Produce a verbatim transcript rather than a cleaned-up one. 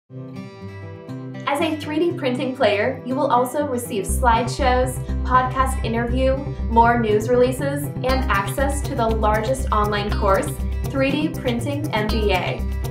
As a three D printing player, you will also receive slideshows, podcast interview, more news releases, and access to the largest online course, three D Printing M B A.